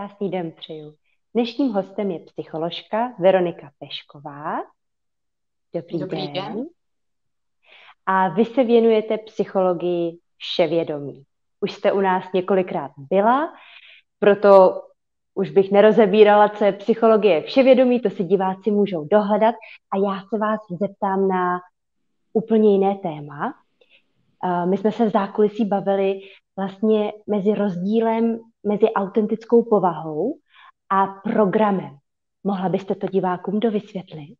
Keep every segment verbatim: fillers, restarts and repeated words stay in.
Krásný den přeju. Dnešním hostem je psycholožka Veronika Pešková. Dobrý Dobrý den. den. A vy se věnujete psychologii vševědomí. Už jste u nás několikrát byla, proto už bych nerozebírala, co je psychologie vševědomí, to si diváci můžou dohledat. A já se vás zeptám na úplně jiné téma. My jsme se v zákulisí bavili vlastně mezi rozdílem mezi autentickou povahou a programem. Mohla byste to divákům dovysvětlit?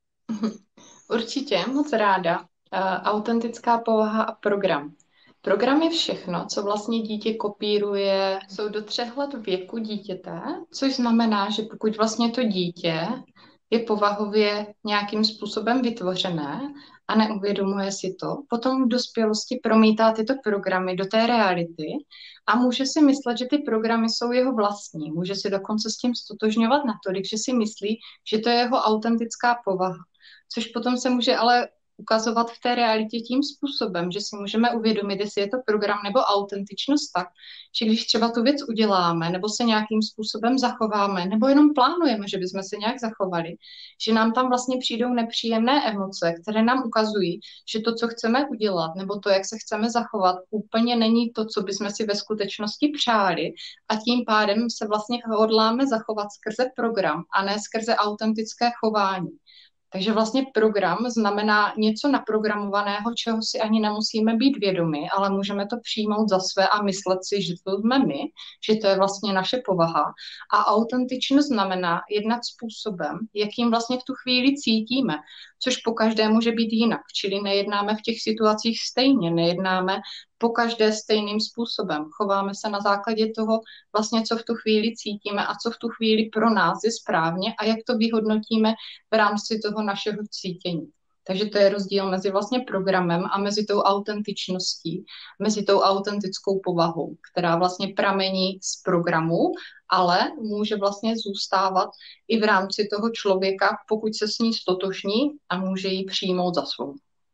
Určitě, moc ráda. Uh, autentická povaha a program. Program je všechno, co vlastně dítě kopíruje, jsou do třech let věku dítěte, což znamená, že pokud vlastně to dítě je povahově nějakým způsobem vytvořené a neuvědomuje si to, potom v dospělosti promítá tyto programy do té reality a může si myslet, že ty programy jsou jeho vlastní. Může si dokonce s tím stotožňovat natolik, že si myslí, že to je jeho autentická povaha. Což potom se může ale ukazovat v té realitě tím způsobem, že si můžeme uvědomit, jestli je to program nebo autentičnost tak, že když třeba tu věc uděláme, nebo se nějakým způsobem zachováme, nebo jenom plánujeme, že bychom se nějak zachovali, že nám tam vlastně přijdou nepříjemné emoce, které nám ukazují, že to, co chceme udělat, nebo to, jak se chceme zachovat, úplně není to, co bychom si ve skutečnosti přáli a tím pádem se vlastně hodláme zachovat skrze program a ne skrze autentické chování. Takže vlastně program znamená něco naprogramovaného, čeho si ani nemusíme být vědomi, ale můžeme to přijmout za své a myslet si, že to jsme my, že to je vlastně naše povaha. A autentičnost znamená jednat způsobem, jakým vlastně v tu chvíli cítíme, což po každé může být jinak. Čili nejednáme v těch situacích stejně, nejednáme po každé stejným způsobem. Chováme se na základě toho vlastně, co v tu chvíli cítíme a co v tu chvíli pro nás je správně a jak to vyhodnotíme v rámci toho našeho cítění. Takže to je rozdíl mezi vlastně programem a mezi tou autentičností, mezi tou autentickou povahou, která vlastně pramení z programu, ale může vlastně zůstávat i v rámci toho člověka, pokud se s ní stotožní a může ji přijmout za svou.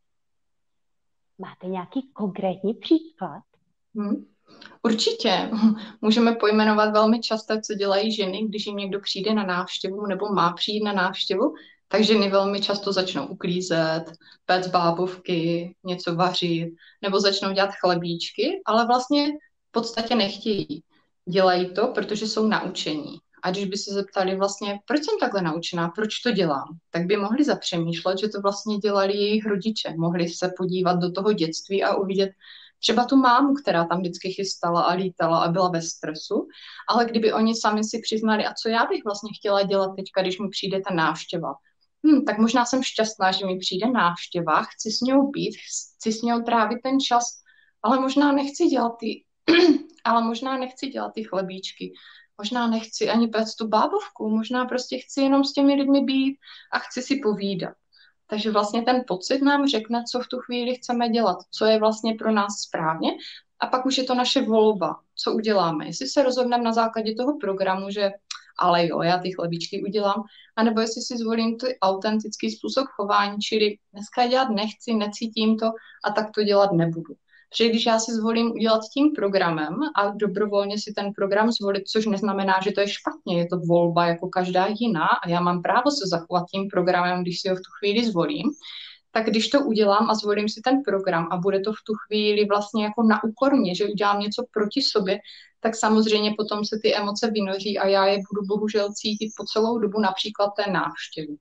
Máte nějaký konkrétní příklad? Hmm. Určitě. Můžeme pojmenovat velmi často, co dělají ženy, když jim někdo přijde na návštěvu nebo má přijít na návštěvu, tak ženy velmi často začnou uklízet, péct bábovky, něco vařit, nebo začnou dělat chlebíčky, ale vlastně v podstatě nechtějí. Dělají to, protože jsou naučení. A když by se zeptali vlastně, proč jsem takhle naučená, proč to dělám, tak by mohli zapřemýšlet, že to vlastně dělali jejich rodiče. Mohli se podívat do toho dětství a uvidět třeba tu mámu, která tam vždycky chystala a lítala a byla ve stresu, ale kdyby oni sami si přiznali, a co já bych vlastně chtěla dělat teďka, když mi přijde ta návštěva, Hmm, tak možná jsem šťastná, že mi přijde návštěva, chci s ní být, chci s ní trávit ten čas, ale možná nechci dělat ty, ale možná nechci dělat ty chlebíčky, možná nechci ani péct tu bábovku, možná prostě chci jenom s těmi lidmi být a chci si povídat. Takže vlastně ten pocit nám řekne, co v tu chvíli chceme dělat, co je vlastně pro nás správně a pak už je to naše volba, co uděláme. Jestli se rozhodneme na základě toho programu, že ale jo, já ty chlebíčky udělám, anebo jestli si zvolím tu autentický způsob chování, čili dneska dělat nechci, necítím to a tak to dělat nebudu. Protože když já si zvolím udělat tím programem a dobrovolně si ten program zvolit, což neznamená, že to je špatně, je to volba jako každá jiná a já mám právo se zachovat tím programem, když si ho v tu chvíli zvolím, tak když to udělám a zvolím si ten program a bude to v tu chvíli vlastně jako na úkor mě, že udělám něco proti sobě, tak samozřejmě potom se ty emoce vynoří a já je budu bohužel cítit po celou dobu například té návštěvy.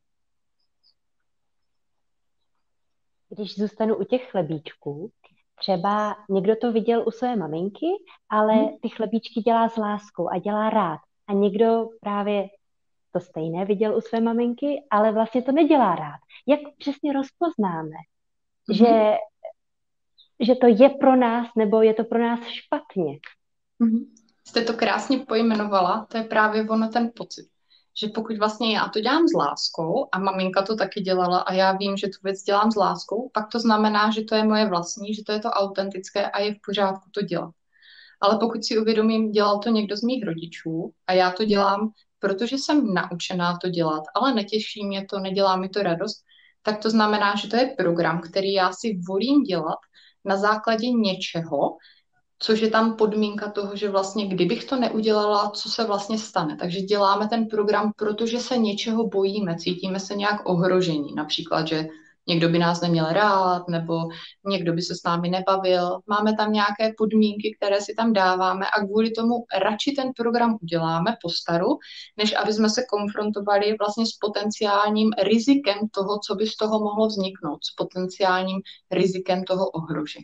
Když zůstanu u těch chlebíčků, třeba někdo to viděl u své maminky, ale ty chlebíčky dělá s láskou a dělá rád. A někdo právě to stejné viděl u své maminky, ale vlastně to nedělá rád. Jak přesně rozpoznáme, mm-hmm. že, že to je pro nás nebo je to pro nás špatně? Mm-hmm. Jste to krásně pojmenovala, to je právě ono ten pocit. Že pokud vlastně já to dělám s láskou a maminka to taky dělala a já vím, že tu věc dělám s láskou, pak to znamená, že to je moje vlastní, že to je to autentické a je v pořádku to dělat. Ale pokud si uvědomím, dělal to někdo z mých rodičů a já to dělám, protože jsem naučená to dělat, ale netěší mě to, nedělá mi to radost, tak to znamená, že to je program, který já si volím dělat na základě něčeho, což je tam podmínka toho, že vlastně kdybych to neudělala, co se vlastně stane. Takže děláme ten program, protože se něčeho bojíme, cítíme se nějak ohrožení. Například, že někdo by nás neměl rád, nebo někdo by se s námi nebavil. Máme tam nějaké podmínky, které si tam dáváme a kvůli tomu radši ten program uděláme po staru, než aby jsme se konfrontovali vlastně s potenciálním rizikem toho, co by z toho mohlo vzniknout, s potenciálním rizikem toho ohrožení.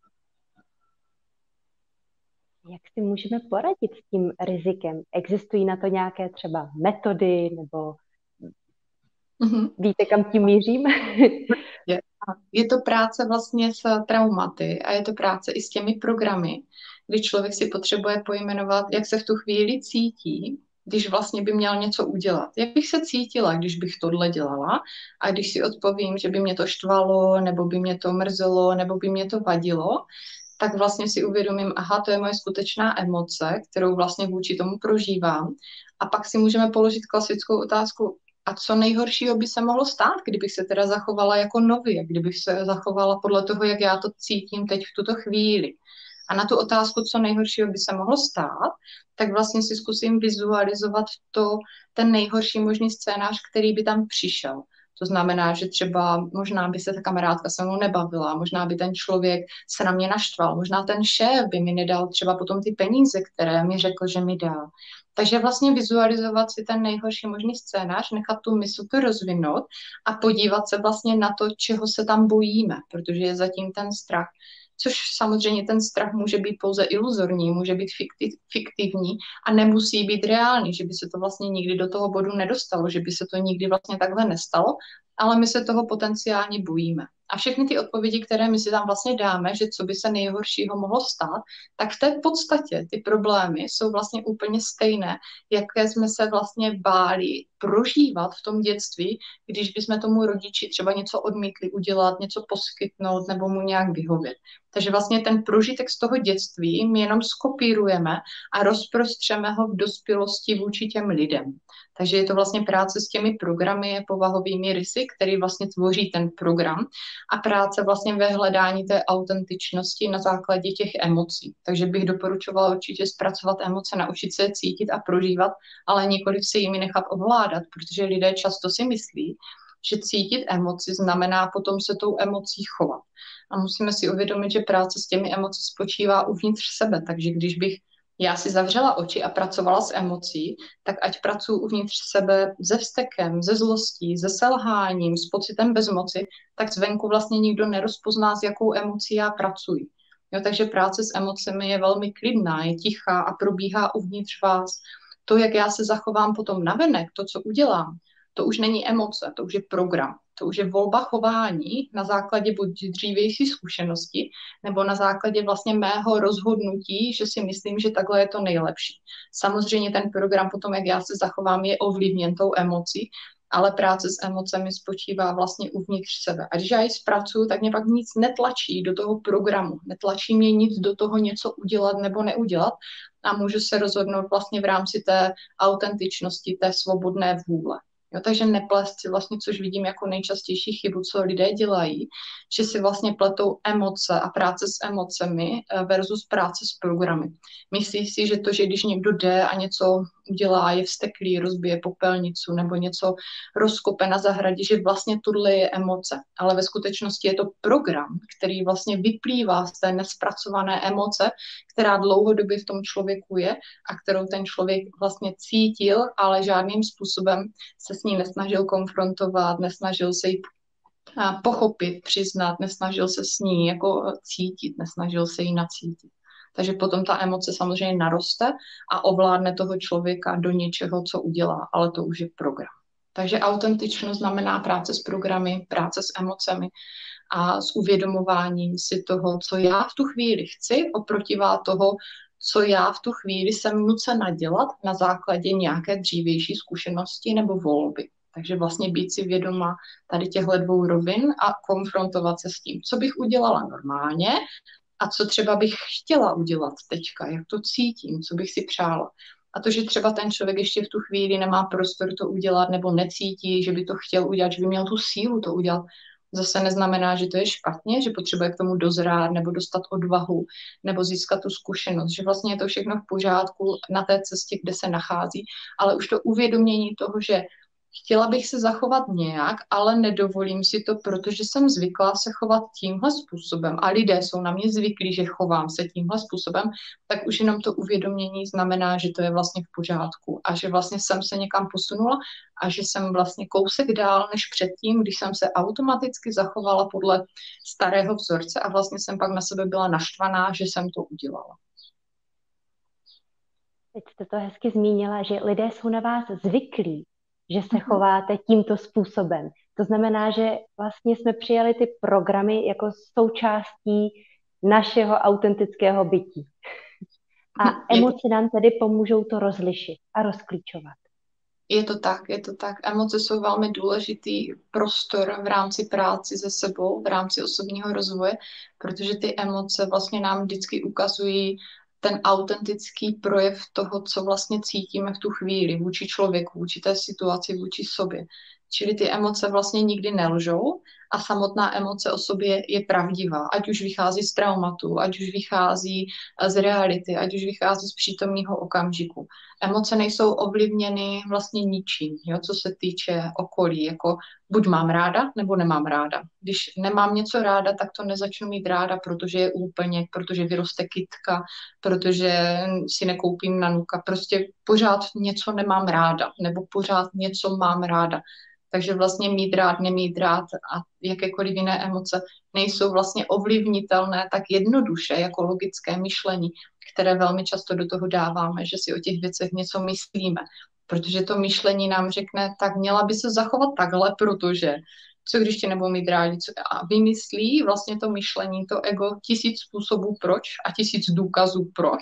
Jak si můžeme poradit s tím rizikem? Existují na to nějaké třeba metody, nebo Mm-hmm. víte, kam tím mířím? Je, je to práce vlastně s traumaty a je to práce i s těmi programy, kdy člověk si potřebuje pojmenovat, jak se v tu chvíli cítí, když vlastně by měl něco udělat. Jak bych se cítila, když bych tohle dělala a když si odpovím, že by mě to štvalo, nebo by mě to mrzelo, nebo by mě to vadilo, tak vlastně si uvědomím, aha, to je moje skutečná emoce, kterou vlastně vůči tomu prožívám. A pak si můžeme položit klasickou otázku, a co nejhoršího by se mohlo stát, kdybych se teda zachovala jako nově, kdybych se zachovala podle toho, jak já to cítím teď v tuto chvíli. A na tu otázku, co nejhoršího by se mohlo stát, tak vlastně si zkusím vizualizovat to, ten nejhorší možný scénář, který by tam přišel. To znamená, že třeba možná by se ta kamarádka se mnou nebavila, možná by ten člověk se na mě naštval, možná ten šéf by mi nedal třeba potom ty peníze, které mi řekl, že mi dá. Takže vlastně vizualizovat si ten nejhorší možný scénář, nechat tu mysl to rozvinout a podívat se vlastně na to, čeho se tam bojíme, protože je zatím ten strach. Což samozřejmě ten strach může být pouze iluzorní, může být fiktivní a nemusí být reálný, že by se to vlastně nikdy do toho bodu nedostalo, že by se to nikdy vlastně takhle nestalo, ale my se toho potenciálně bojíme. A všechny ty odpovědi, které my si tam vlastně dáme, že co by se nejhoršího mohlo stát, tak v té podstatě ty problémy jsou vlastně úplně stejné, jaké jsme se vlastně báli prožívat v tom dětství, když bychom tomu rodiči třeba něco odmítli udělat, něco poskytnout nebo mu nějak vyhovět. Takže vlastně ten prožitek z toho dětství my jenom skopírujeme a rozprostřeme ho v dospělosti vůči těm lidem. Takže je to vlastně práce s těmi programy, povahovými rysy, který vlastně tvoří ten program a práce vlastně ve hledání té autentičnosti na základě těch emocí. Takže bych doporučovala určitě zpracovat emoce, naučit se je cítit a prožívat, ale nikoliv se jimi nechat ovládat, protože lidé často si myslí, že cítit emoci znamená potom se tou emocí chovat. A musíme si uvědomit, že práce s těmi emoci spočívá uvnitř sebe, takže když bych já si zavřela oči a pracovala s emocí, tak ať pracuji uvnitř sebe se vztekem, ze zlostí, se selháním, s pocitem bezmoci, tak zvenku vlastně nikdo nerozpozná, s jakou emocí já pracuji. Jo, takže práce s emocemi je velmi klidná, je tichá a probíhá uvnitř vás. To, jak já se zachovám potom navenek, to, co udělám, to už není emoce, to už je program. To už je volba chování na základě buď dřívější zkušenosti, nebo na základě vlastně mého rozhodnutí, že si myslím, že takhle je to nejlepší. Samozřejmě ten program potom, jak já se zachovám, je ovlivněn tou emocí, ale práce s emocemi spočívá vlastně uvnitř sebe. A když já ji zpracuju, tak mě pak nic netlačí do toho programu. Netlačí mě nic do toho něco udělat nebo neudělat a můžu se rozhodnout vlastně v rámci té autentičnosti, té svobodné vůle. Jo, takže neplést si vlastně, což vidím jako nejčastější chybu, co lidé dělají, že si vlastně pletou emoce a práce s emocemi versus práce s programy. Myslí si, že to, že když někdo jde a něco udělá, je vzteklý, rozbije popelnicu nebo něco rozkope na zahradě, že vlastně tohle je emoce. Ale ve skutečnosti je to program, který vlastně vyplývá z té nespracované emoce, která dlouhodobě v tom člověku je a kterou ten člověk vlastně cítil, ale žádným způsobem se s ní nesnažil konfrontovat, nesnažil se ji pochopit, přiznat, nesnažil se s ní jako cítit, nesnažil se ji nacítit. Takže potom ta emoce samozřejmě naroste a ovládne toho člověka do něčeho, co udělá, ale to už je program. Takže autentičnost znamená práce s programy, práce s emocemi a s uvědomováním si toho, co já v tu chvíli chci, oprotivá toho, co já v tu chvíli jsem nucena dělat na základě nějaké dřívější zkušenosti nebo volby. Takže vlastně být si vědoma tady těchto dvou rovin a konfrontovat se s tím, co bych udělala normálně a co třeba bych chtěla udělat teďka, jak to cítím, co bych si přála. A to, že třeba ten člověk ještě v tu chvíli nemá prostor to udělat nebo necítí, že by to chtěl udělat, že by měl tu sílu to udělat, zase neznamená, že to je špatně, že potřebuje k tomu dozrát nebo dostat odvahu nebo získat tu zkušenost, že vlastně je to všechno v pořádku na té cestě, kde se nachází, ale už to uvědomění toho, že chtěla bych se zachovat nějak, ale nedovolím si to, protože jsem zvyklá se chovat tímhle způsobem a lidé jsou na mě zvyklí, že chovám se tímhle způsobem, tak už jenom to uvědomění znamená, že to je vlastně v pořádku a že vlastně jsem se někam posunula a že jsem vlastně kousek dál než předtím, když jsem se automaticky zachovala podle starého vzorce a vlastně jsem pak na sebe byla naštvaná, že jsem to udělala. Teď jste to hezky zmínila, že lidé jsou na vás zvyklí, že se chováte tímto způsobem. To znamená, že vlastně jsme přijali ty programy jako součástí našeho autentického bytí. A emoce nám tedy pomůžou to rozlišit a rozklíčovat. Je to tak, je to tak. Emoce jsou velmi důležitý prostor v rámci práci se sebou, v rámci osobního rozvoje, protože ty emoce vlastně nám vždycky ukazují ten autentický projev toho, co vlastně cítíme v tu chvíli vůči člověku, vůči té situaci, vůči sobě. Čili ty emoce vlastně nikdy nelžou a samotná emoce o sobě je pravdivá, ať už vychází z traumatu, ať už vychází z reality, ať už vychází z přítomného okamžiku. Emoce nejsou ovlivněny vlastně ničím, jo, co se týče okolí, jako buď mám ráda, nebo nemám ráda. Když nemám něco ráda, tak to nezačnu mít ráda, protože je úplně, protože vyroste kytka, protože si nekoupím nanuka. Prostě pořád něco nemám ráda, nebo pořád něco mám ráda. Takže vlastně mít rád, nemít rád a jakékoliv jiné emoce nejsou vlastně ovlivnitelné tak jednoduše jako logické myšlení, které velmi často do toho dáváme, že si o těch věcech něco myslíme. Protože to myšlení nám řekne, tak měla by se zachovat takhle, protože co když tě nebudou mít rádi. Co, a vymyslí vlastně to myšlení, to ego tisíc způsobů proč a tisíc důkazů proč.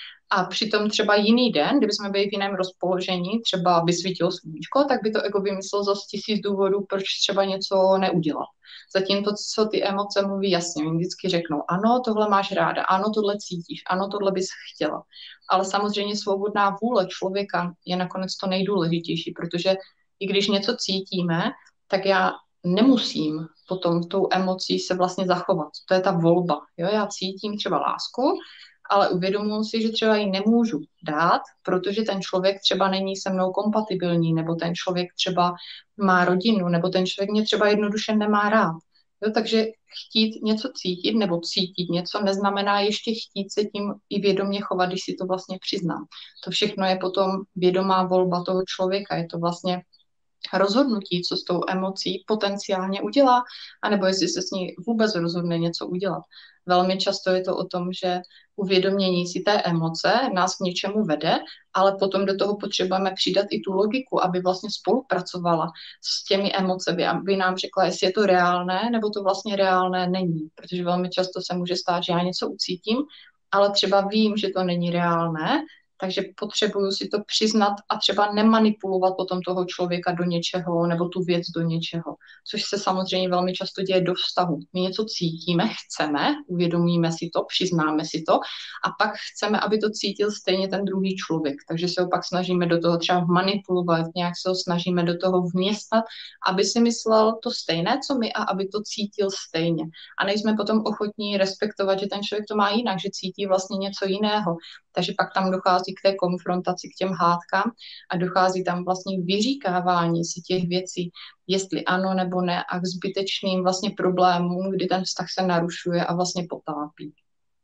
A přitom třeba jiný den, kdyby jsme byli v jiném rozpoložení, třeba by svítilo sluníčko, tak by to ego vymyslelo zase tisíc důvodů, proč třeba něco neudělat. Zatím to, co ty emoce mluví jasně, jim vždycky řeknou, ano, tohle máš ráda, ano, tohle cítíš, ano, tohle bys chtěla. Ale samozřejmě svobodná vůle člověka je nakonec to nejdůležitější, protože i když něco cítíme, tak já nemusím potom tou emocí se vlastně zachovat. To je ta volba. Jo? Já cítím třeba lásku, ale uvědomuji si, že třeba ji nemůžu dát, protože ten člověk třeba není se mnou kompatibilní, nebo ten člověk třeba má rodinu, nebo ten člověk mě třeba jednoduše nemá rád. Jo, takže chtít něco cítit nebo cítit něco neznamená ještě chtít se tím i vědomě chovat, když si to vlastně přiznám. To všechno je potom vědomá volba toho člověka. Je to vlastně rozhodnutí, co s tou emocí potenciálně udělá, anebo jestli se s ní vůbec rozhodne něco udělat. Velmi často je to o tom, že uvědomění si té emoce nás k něčemu vede, ale potom do toho potřebujeme přidat i tu logiku, aby vlastně spolupracovala s těmi emocemi, aby nám řekla, jestli je to reálné, nebo to vlastně reálné není. Protože velmi často se může stát, že já něco ucítím, ale třeba vím, že to není reálné, takže potřebuju si to přiznat a třeba nemanipulovat potom toho člověka do něčeho nebo tu věc do něčeho, což se samozřejmě velmi často děje do vztahu. My něco cítíme, chceme, uvědomíme si to, přiznáme si to a pak chceme, aby to cítil stejně ten druhý člověk. Takže se ho pak snažíme do toho třeba manipulovat, nějak se ho snažíme do toho vměstnat, aby si myslel to stejné, co my a aby to cítil stejně. A nejsme potom ochotní respektovat, že ten člověk to má jinak, že cítí vlastně něco jiného. Takže pak tam dochází k té konfrontaci, k těm hádkám a dochází tam vlastně k vyříkávání si těch věcí, jestli ano nebo ne a k zbytečným vlastně problémům, kdy ten vztah se narušuje a vlastně potápí.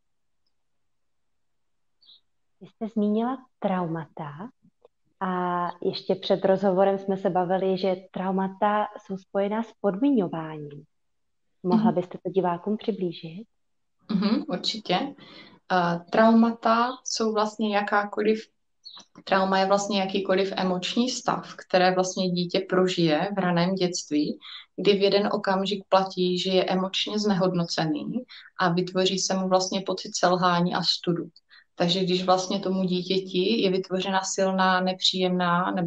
Vy jste zmínila traumata a ještě před rozhovorem jsme se bavili, že traumata jsou spojená s podmiňováním. Mohla byste to divákům přiblížit? Mm-hmm, určitě. Uh, traumata jsou vlastně jakákoliv, trauma je vlastně jakýkoliv emoční stav, které vlastně dítě prožije v raném dětství, kdy v jeden okamžik platí, že je emočně znehodnocený a vytvoří se mu vlastně pocit selhání a studu. Takže když vlastně tomu dítěti je vytvořena silná, nepříjemná, nebo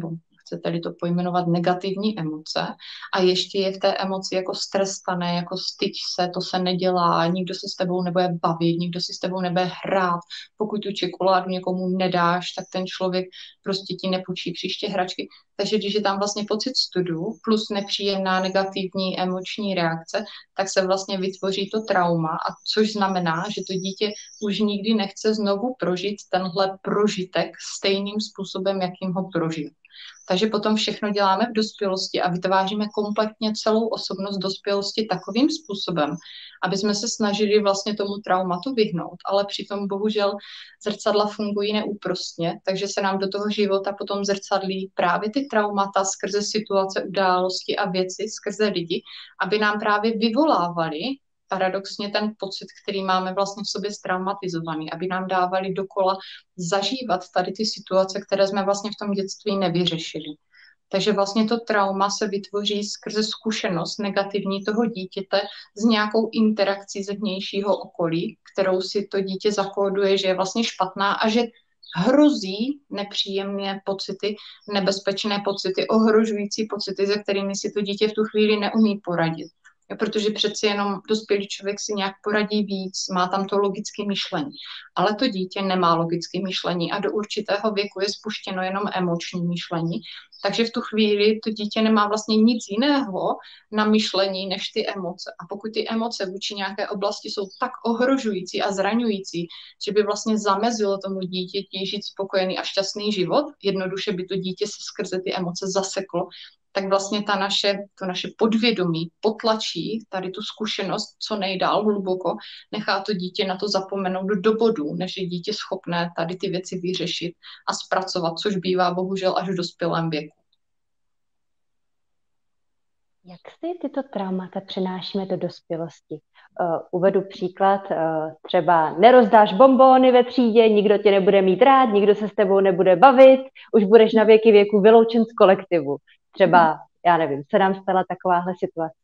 chcete-li to pojmenovat, negativní emoce a ještě je v té emoci jako strestané, jako styč se, to se nedělá, nikdo se s tebou nebude bavit, nikdo si s tebou nebude hrát, pokud tu čokoládu někomu nedáš, tak ten člověk prostě ti nepůjčí příště hračky. Takže když je tam vlastně pocit studu plus nepříjemná negativní emoční reakce, tak se vlastně vytvoří to trauma, a což znamená, že to dítě už nikdy nechce znovu prožít tenhle prožitek stejným způsobem, jakým ho prožil. Takže potom všechno děláme v dospělosti a vytváříme kompletně celou osobnost dospělosti takovým způsobem, aby jsme se snažili vlastně tomu traumatu vyhnout, ale přitom bohužel zrcadla fungují neúprostně, takže se nám do toho života potom zrcadlí právě ty traumata skrze situace, události a věci, skrze lidi, aby nám právě vyvolávali paradoxně ten pocit, který máme vlastně v sobě straumatizovaný, aby nám dávali dokola zažívat tady ty situace, které jsme vlastně v tom dětství nevyřešili. Takže vlastně to trauma se vytvoří skrze zkušenost negativní toho dítěte s nějakou interakcí ze vnějšího okolí, kterou si to dítě zakóduje, že je vlastně špatná a že hrozí nepříjemné pocity, nebezpečné pocity, ohrožující pocity, se kterými si to dítě v tu chvíli neumí poradit. Jo, protože přeci jenom dospělý člověk si nějak poradí víc, má tam to logické myšlení. Ale to dítě nemá logické myšlení a do určitého věku je spuštěno jenom emoční myšlení. Takže v tu chvíli to dítě nemá vlastně nic jiného na myšlení než ty emoce. A pokud ty emoce vůči nějaké oblasti jsou tak ohrožující a zraňující, že by vlastně zamezilo tomu dítěti žít spokojený a šťastný život, jednoduše by to dítě se skrze ty emoce zaseklo, tak vlastně ta naše, to naše podvědomí potlačí tady tu zkušenost co nejdál hluboko, nechá to dítě na to zapomenout do bodu, než je dítě schopné tady ty věci vyřešit a zpracovat, což bývá bohužel až v dospělém věku. Jak si tyto traumata přenášíme do dospělosti? Uh, uvedu příklad, uh, třeba nerozdáš bonbóny ve třídě, nikdo tě nebude mít rád, nikdo se s tebou nebude bavit, už budeš na věky věku vyloučen z kolektivu. Třeba, já nevím, se nám stala takováhle situace.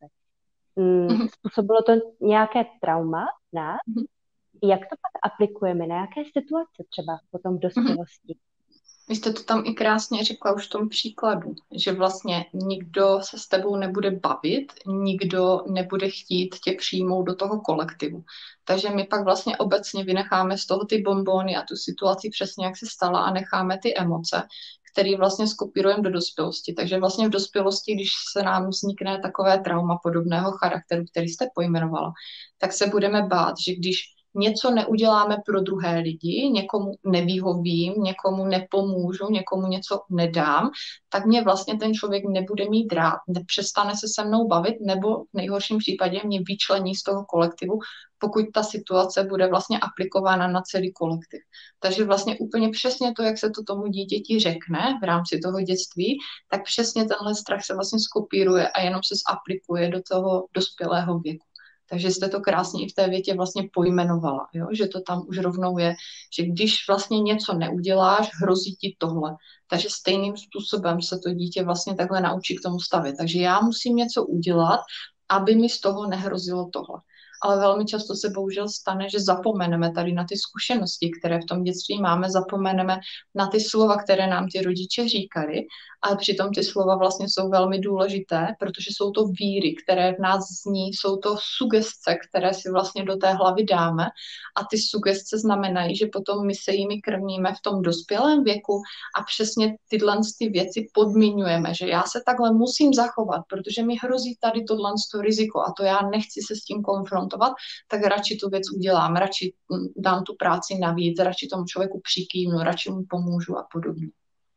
Mm, způsobilo to nějaké trauma v nás? Jak to pak aplikujeme? Na jaké situace třeba potom v dospělosti? Vy jste to tam i krásně řekla už v tom příkladu, že vlastně nikdo se s tebou nebude bavit, nikdo nebude chtít tě přijmout do toho kolektivu. Takže my pak vlastně obecně vynecháme z toho ty bonbóny a tu situaci přesně, jak se stala, a necháme ty emoce, které vlastně skopírujeme do dospělosti. Takže vlastně v dospělosti, když se nám vznikne takové trauma podobného charakteru, který jste pojmenovala, tak se budeme bát, že když něco neuděláme pro druhé lidi, někomu nevyhovím, někomu nepomůžu, někomu něco nedám, tak mě vlastně ten člověk nebude mít rád, nepřestane se se mnou bavit, nebo v nejhorším případě mě vyčlení z toho kolektivu, pokud ta situace bude vlastně aplikována na celý kolektiv. Takže vlastně úplně přesně to, jak se to tomu dítěti řekne v rámci toho dětství, tak přesně tenhle strach se vlastně skopíruje a jenom se zaplikuje do toho dospělého věku. Takže jste to krásně i v té větě vlastně pojmenovala, jo? Že to tam už rovnou je, že když vlastně něco neuděláš, hrozí ti tohle. Takže stejným způsobem se to dítě vlastně takhle naučí k tomu stavit. Takže já musím něco udělat, aby mi z toho nehrozilo tohle. Ale velmi často se bohužel stane, že zapomeneme tady na ty zkušenosti, které v tom dětství máme, zapomeneme na ty slova, které nám ty rodiče říkali, ale přitom ty slova vlastně jsou velmi důležité, protože jsou to víry, které v nás zní, jsou to sugestce, které si vlastně do té hlavy dáme, a ty sugestce znamenají, že potom my se jimi krmíme v tom dospělém věku a přesně tyhle ty věci podmiňujeme, že já se takhle musím zachovat, protože mi hrozí tady tohle riziko a to já nechci se s tím konfrontovat, tak radši tu věc udělám, radši dám tu práci navíc, radši tomu člověku přikývnu, radši mu pomůžu a podobně.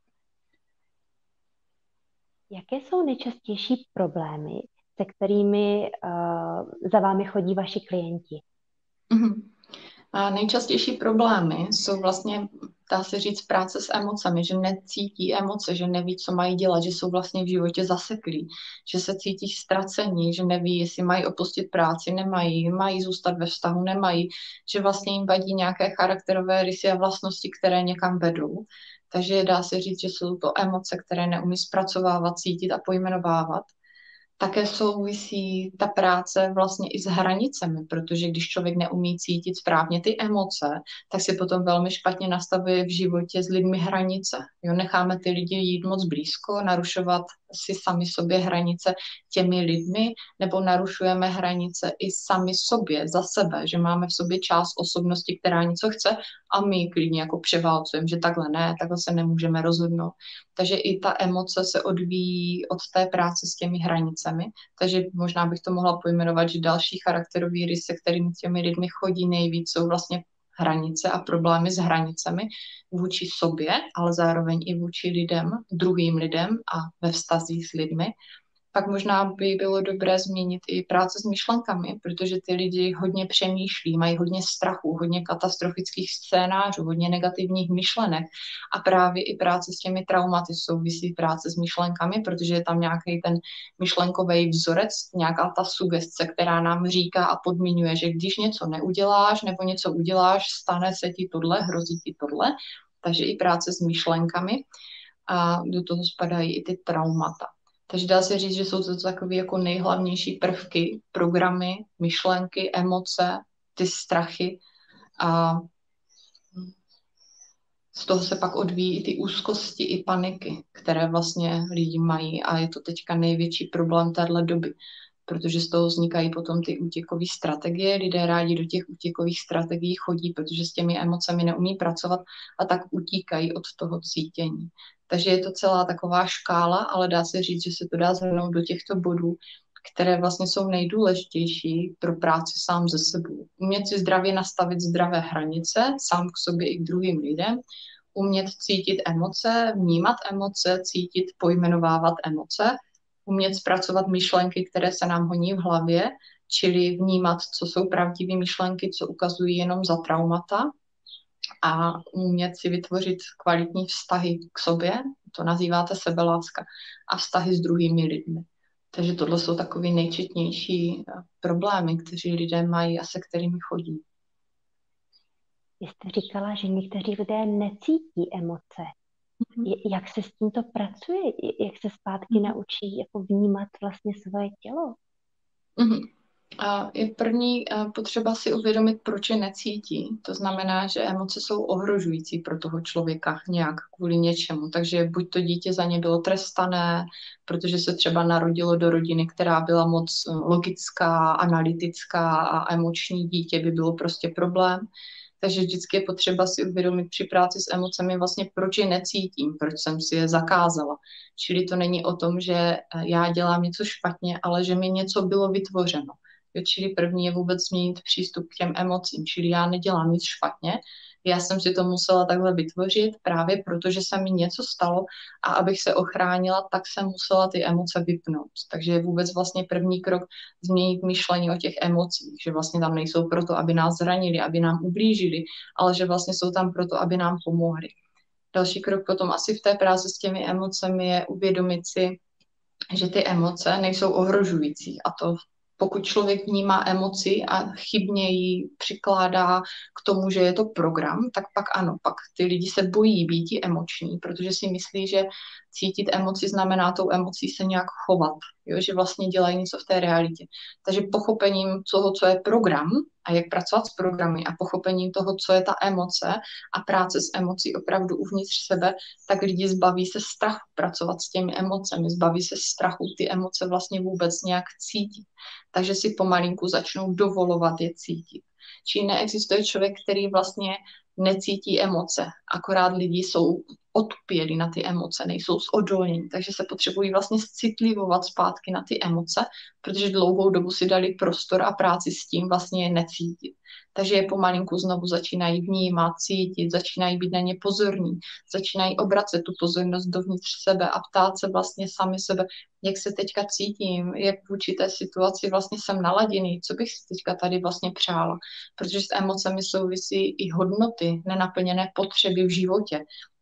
Jaké jsou nejčastější problémy, se kterými uh, za vámi chodí vaši klienti? Mm-hmm. A nejčastější problémy jsou vlastně, dá se říct, práce s emocemi, že necítí emoce, že neví, co mají dělat, že jsou vlastně v životě zaseklí, že se cítí ztracení, že neví, jestli mají opustit práci, nemají, mají zůstat ve vztahu, nemají, že vlastně jim vadí nějaké charakterové rysy a vlastnosti, které někam vedou. Takže dá se říct, že jsou to emoce, které neumí zpracovávat, cítit a pojmenovávat. Také souvisí ta práce vlastně i s hranicemi, protože když člověk neumí cítit správně ty emoce, tak si potom velmi špatně nastavuje v životě s lidmi hranice. Jo, necháme ty lidi jít moc blízko, narušovat si sami sobě hranice těmi lidmi, nebo narušujeme hranice i sami sobě, za sebe, že máme v sobě část osobnosti, která něco chce a my klidně jako převálcujeme, že takhle ne, takhle se nemůžeme rozhodnout. Takže i ta emoce se odvíjí od té práce s těmi hranicemi. Takže možná bych to mohla pojmenovat, že další charakterový rys, se kterými těmi lidmi chodí nejvíc, jsou vlastně hranice a problémy s hranicemi vůči sobě, ale zároveň i vůči lidem, druhým lidem a ve vztazích s lidmi. Pak možná by bylo dobré změnit i práce s myšlenkami, protože ty lidi hodně přemýšlí, mají hodně strachu, hodně katastrofických scénářů, hodně negativních myšlenek a právě i práce s těmi traumaty souvisí práce s myšlenkami, protože je tam nějaký ten myšlenkový vzorec, nějaká ta sugestce, která nám říká a podmiňuje, že když něco neuděláš nebo něco uděláš, stane se ti tohle, hrozí ti tohle. Takže i práce s myšlenkami a do toho spadají i ty traumata. Takže dá se říct, že jsou to takové jako nejhlavnější prvky, programy, myšlenky, emoce, ty strachy a z toho se pak odvíjí i ty úzkosti, i paniky, které vlastně lidi mají a je to teďka největší problém téhle doby, protože z toho vznikají potom ty útěkové strategie. Lidé rádi do těch útěkových strategií chodí, protože s těmi emocemi neumí pracovat a tak utíkají od toho cítění. Takže je to celá taková škála, ale dá se říct, že se to dá zhrnout do těchto bodů, které vlastně jsou nejdůležitější pro práci sám ze sebou. Umět si zdravě nastavit zdravé hranice, sám k sobě i k druhým lidem, umět cítit emoce, vnímat emoce, cítit, pojmenovávat emoce, umět zpracovat myšlenky, které se nám honí v hlavě, čili vnímat, co jsou pravdivé myšlenky, co ukazují jenom za traumata a umět si vytvořit kvalitní vztahy k sobě, to nazýváte sebeláska, a vztahy s druhými lidmi. Takže tohle jsou takové nejčetnější problémy, kteří lidé mají a se kterými chodí. Vy jste říkala, že někteří lidé necítí emoce. Mm-hmm. Jak se s tímto pracuje? Jak se zpátky mm-hmm. naučí jako vnímat vlastně svoje tělo? Mm-hmm. Je první potřeba si uvědomit, proč je necítí. To znamená, že emoce jsou ohrožující pro toho člověka nějak kvůli něčemu. Takže buď to dítě za ně bylo trestané, protože se třeba narodilo do rodiny, která byla moc logická, analytická a emoční, dítě by bylo prostě problém. Takže vždycky je potřeba si uvědomit při práci s emocemi vlastně, proč je necítím, proč jsem si je zakázala. Čili to není o tom, že já dělám něco špatně, ale že mi něco bylo vytvořeno. Čili první je vůbec změnit přístup k těm emocím. Čili já nedělám nic špatně, já jsem si to musela takhle vytvořit právě proto, že se mi něco stalo a abych se ochránila, tak jsem musela ty emoce vypnout. Takže je vůbec vlastně první krok změnit myšlení o těch emocích, že vlastně tam nejsou proto, aby nás zranili, aby nám ublížili, ale že vlastně jsou tam proto, aby nám pomohli. Další krok potom asi v té práci s těmi emocemi je uvědomit si, že ty emoce nejsou ohrožující a to pokud člověk vnímá emoci a chybně ji přikládá k tomu, že je to program, tak pak ano, pak ty lidi se bojí být emoční, protože si myslí, že cítit emoci znamená tou emocí se nějak chovat, jo? Že vlastně dělají něco v té realitě. Takže pochopením toho, co je program a jak pracovat s programy a pochopením toho, co je ta emoce a práce s emocí opravdu uvnitř sebe, tak lidi zbaví se strachu pracovat s těmi emocemi, zbaví se strachu ty emoce vlastně vůbec nějak cítit. Takže si pomalinku začnou dovolovat je cítit. Čili neexistuje člověk, který vlastně necítí emoce, akorát lidi jsou otupěli na ty emoce, nejsou zodolnění, takže se potřebují vlastně citlivovat zpátky na ty emoce, protože dlouhou dobu si dali prostor a práci s tím vlastně je necítit. Takže je pomalinku znovu začínají vnímat, cítit, začínají být na ně pozorní, začínají obracet tu pozornost dovnitř sebe a ptát se vlastně sami sebe, jak se teďka cítím, jak vůči té situaci vlastně jsem naladěný, co bych si teďka tady vlastně přála. Protože s emocemi souvisí i hodnoty, nenaplněné potřeby v životě.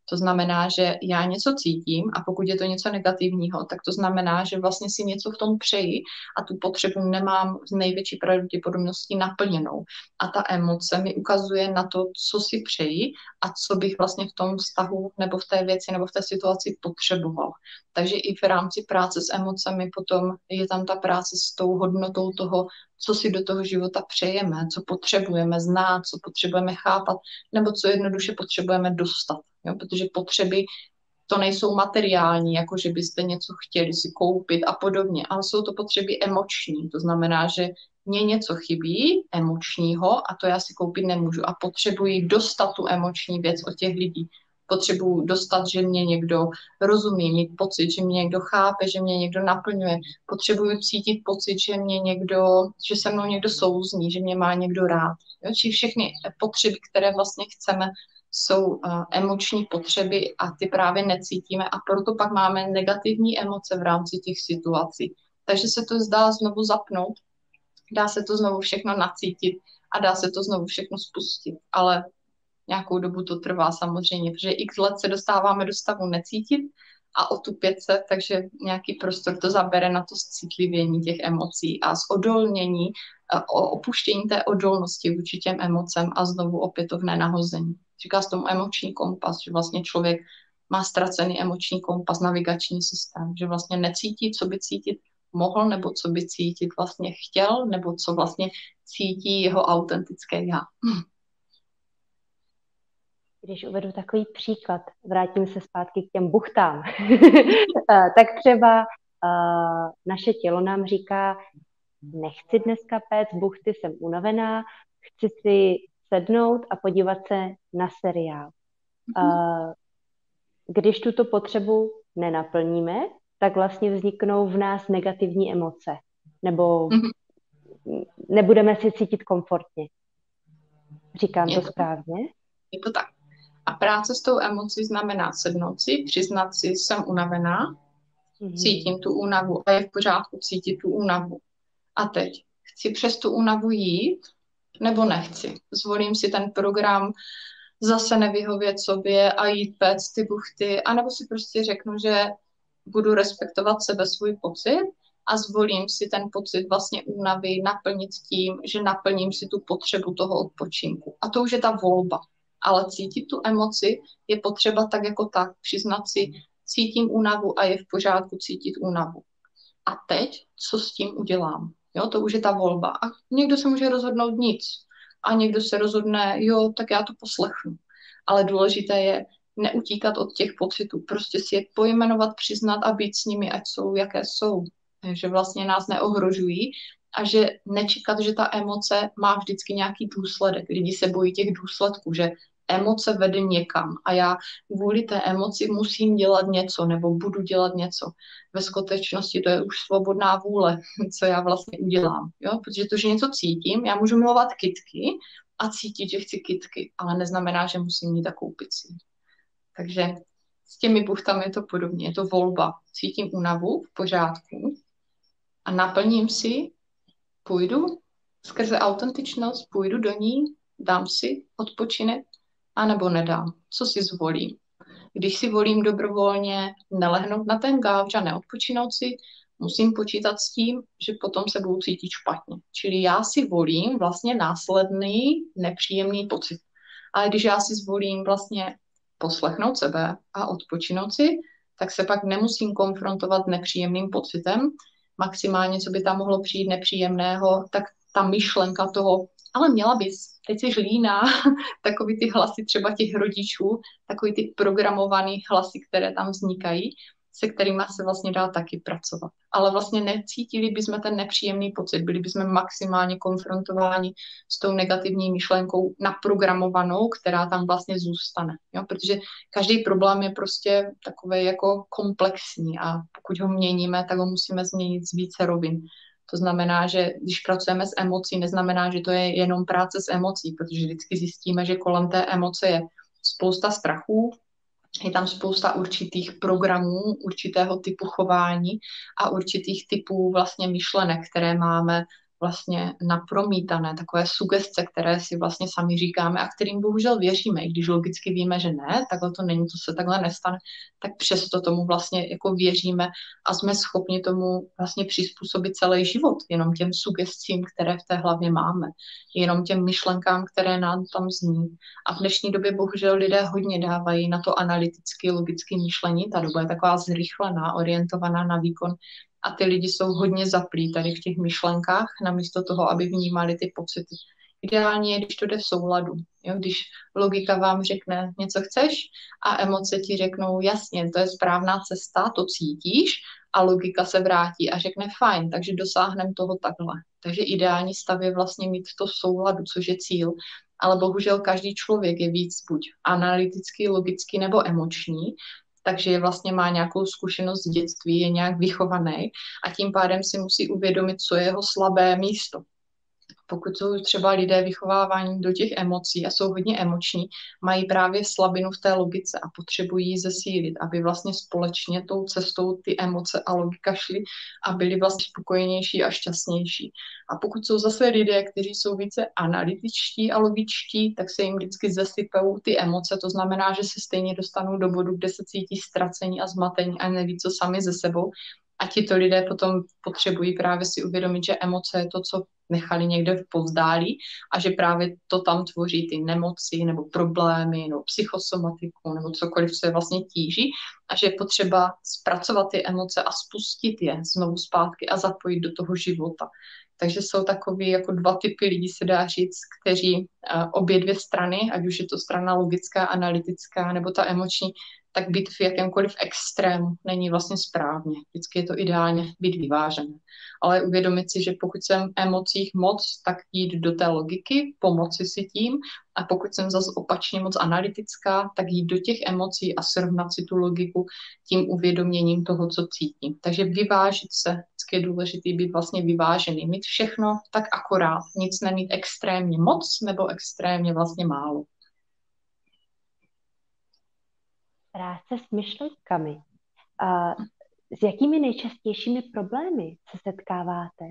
To znamená, že já něco cítím a pokud je to něco negativního, tak to znamená, že vlastně si něco v tom přeji a tu potřebu nemám z největší pravděpodobností naplněnou. A ta emoce mi ukazuje na to, co si přeji a co bych vlastně v tom vztahu nebo v té věci nebo v té situaci potřeboval. Takže i v rámci práce s emocemi potom je tam ta práce s tou hodnotou toho, co si do toho života přejeme, co potřebujeme znát, co potřebujeme chápat, nebo co jednoduše potřebujeme dostat. Jo? Protože potřeby to nejsou materiální, jako že byste něco chtěli si koupit a podobně, ale jsou to potřeby emoční. To znamená, že mně něco chybí emočního a to já si koupit nemůžu a potřebuji dostat tu emoční věc od těch lidí. Potřebuji dostat, že mě někdo rozumí, mít pocit, že mě někdo chápe, že mě někdo naplňuje. Potřebuji cítit pocit, že mě někdo, že se mnou někdo souzní, že mě má někdo rád. Jo? Či všechny potřeby, které vlastně chceme, jsou uh, emoční potřeby a ty právě necítíme a proto pak máme negativní emoce v rámci těch situací. Takže se to zdá znovu zapnout, dá se to znovu všechno nacítit a dá se to znovu všechno spustit, ale nějakou dobu to trvá samozřejmě, protože x let se dostáváme do stavu necítit a otupět se, takže nějaký prostor to zabere na to zcitlivění těch emocí a zodolnění, o opuštění té odolnosti vůči těm emocem a znovu opětovné nahození. Říká se tomu emoční kompas, že vlastně člověk má ztracený emoční kompas, navigační systém, že vlastně necítí, co by cítit mohl, nebo co by cítit vlastně chtěl, nebo co vlastně cítí jeho autentické já. Když uvedu takový příklad, vrátím se zpátky k těm buchtám, tak třeba uh, naše tělo nám říká, nechci dneska péct buchty, jsem unavená, chci si sednout a podívat se na seriál. Uh, když tuto potřebu nenaplníme, tak vlastně vzniknou v nás negativní emoce, nebo nebudeme si cítit komfortně. Říkám to správně? Je to tak. A práce s tou emocí znamená sednout si, přiznat si, jsem unavená, mm-hmm. cítím tu únavu a je v pořádku cítit tu únavu. A teď chci přes tu únavu jít, nebo nechci. Zvolím si ten program, zase nevyhovět sobě a jít péct ty buchty, anebo si prostě řeknu, že budu respektovat sebe, svůj pocit a zvolím si ten pocit vlastně únavy naplnit tím, že naplním si tu potřebu toho odpočinku. A to už je ta volba. Ale cítit tu emoci je potřeba tak jako tak, přiznat si, cítím únavu a je v pořádku cítit únavu. A teď, co s tím udělám? Jo, to už je ta volba. A někdo se může rozhodnout nic. A někdo se rozhodne, jo, tak já to poslechnu. Ale důležité je neutíkat od těch pocitů. Prostě si je pojmenovat, přiznat a být s nimi, ať jsou, jaké jsou. Že vlastně nás neohrožují a že nečekat, že ta emoce má vždycky nějaký důsledek. Lidi se bojí těch důsledků, že emoce vede někam a já kvůli té emoci musím dělat něco nebo budu dělat něco. Ve skutečnosti to je už svobodná vůle, co já vlastně udělám. Jo? Protože to, že něco cítím, já můžu milovat kytky a cítit, že chci kytky, ale neznamená, že musím mít a koupit si. Takže s těmi buchtami je to podobně, je to volba. Cítím únavu v pořádku a naplním si, půjdu skrze autentičnost, půjdu do ní, dám si odpočinek, anebo nedám. Co si zvolím? Když si volím dobrovolně nelehnout na ten gauč a neodpočinout si, musím počítat s tím, že potom se budu cítit špatně. Čili já si volím vlastně následný nepříjemný pocit. Ale když já si zvolím vlastně poslechnout sebe a odpočinout si, tak se pak nemusím konfrontovat s nepříjemným pocitem. Maximálně, co by tam mohlo přijít nepříjemného, tak ta myšlenka toho, ale měla bys, teď jsi líná, takový ty hlasy třeba těch rodičů, takový ty programované hlasy, které tam vznikají, se kterými se vlastně dá taky pracovat. Ale vlastně necítili bychom ten nepříjemný pocit, byli bychom maximálně konfrontováni s tou negativní myšlenkou naprogramovanou, která tam vlastně zůstane. Jo? Protože každý problém je prostě takový jako komplexní a pokud ho měníme, tak ho musíme změnit z více rovin. To znamená, že když pracujeme s emocí, neznamená, že to je jenom práce s emocí, protože vždycky zjistíme, že kolem té emoce je spousta strachů, je tam spousta určitých programů, určitého typu chování a určitých typů vlastně myšlenek, které máme vlastně napromítané, takové sugestce, které si vlastně sami říkáme a kterým bohužel věříme, i když logicky víme, že ne, takhle to není, to se takhle nestane, tak přesto tomu vlastně jako věříme a jsme schopni tomu vlastně přizpůsobit celý život, jenom těm sugestcím, které v té hlavě máme, jenom těm myšlenkám, které nám tam zní. A v dnešní době bohužel lidé hodně dávají na to analytické, logické myšlení, ta doba je taková zrychlená, orientovaná na výkon, a ty lidi jsou hodně zaplí tady v těch myšlenkách, namísto toho, aby vnímali ty pocity. Ideální je, když to jde v souladu. Jo? Když logika vám řekne, něco chceš, a emoce ti řeknou, jasně, to je správná cesta, to cítíš, a logika se vrátí a řekne, fajn, takže dosáhneme toho takhle. Takže ideální stav je vlastně mít to v souladu, což je cíl. Ale bohužel každý člověk je víc buď analytický, logický nebo emoční, takže je vlastně má nějakou zkušenost z dětství, je nějak vychovaný a tím pádem si musí uvědomit, co je jeho slabé místo. Pokud jsou třeba lidé vychovávání do těch emocí a jsou hodně emoční, mají právě slabinu v té logice a potřebují ji zesílit, aby vlastně společně tou cestou ty emoce a logika šly a byli vlastně spokojenější a šťastnější. A pokud jsou zase lidé, kteří jsou více analytičtí a logičtí, tak se jim vždycky zesypou ty emoce, to znamená, že se stejně dostanou do bodu, kde se cítí ztracení a zmatení a neví, co sami ze sebou. A tito lidé potom potřebují právě si uvědomit, že emoce je to, co nechali někde v povzdálí a že právě to tam tvoří ty nemoci nebo problémy nebo psychosomatiku nebo cokoliv, co je vlastně tíží a že je potřeba zpracovat ty emoce a spustit je znovu zpátky a zapojit do toho života. Takže jsou takový jako dva typy lidí, se dá říct, kteří uh, obě dvě strany, ať už je to strana logická, analytická nebo ta emoční, tak být v jakémkoliv extrému není vlastně správně. Vždycky je to ideálně být vyvážené. Ale uvědomit si, že pokud jsem emocích moc, tak jít do té logiky, pomoci si tím, a pokud jsem zase opačně moc analytická, tak jít do těch emocí a srovnat si tu logiku tím uvědoměním toho, co cítím. Takže vyvážit se, vždycky je důležité být vlastně vyvážený, mít všechno tak akorát, nic nemít extrémně moc nebo extrémně vlastně málo. Práce s myšlenkami. A s jakými nejčastějšími problémy se setkáváte?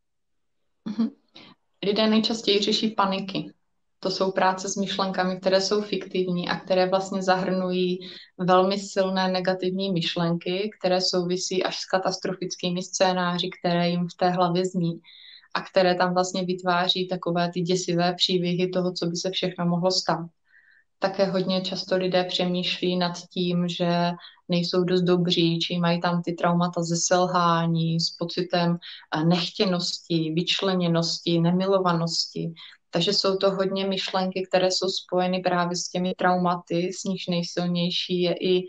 Lidé nejčastěji řeší paniky. To jsou práce s myšlenkami, které jsou fiktivní a které vlastně zahrnují velmi silné negativní myšlenky, které souvisí až s katastrofickými scénáři, které jim v té hlavě zní a které tam vlastně vytváří takové ty děsivé příběhy toho, co by se všechno mohlo stát. Také hodně často lidé přemýšlí nad tím, že nejsou dost dobří, či mají tam ty traumata ze selhání, s pocitem nechtěnosti, vyčleněnosti, nemilovanosti. Takže jsou to hodně myšlenky, které jsou spojeny právě s těmi traumaty, z nichž nejsilnější je i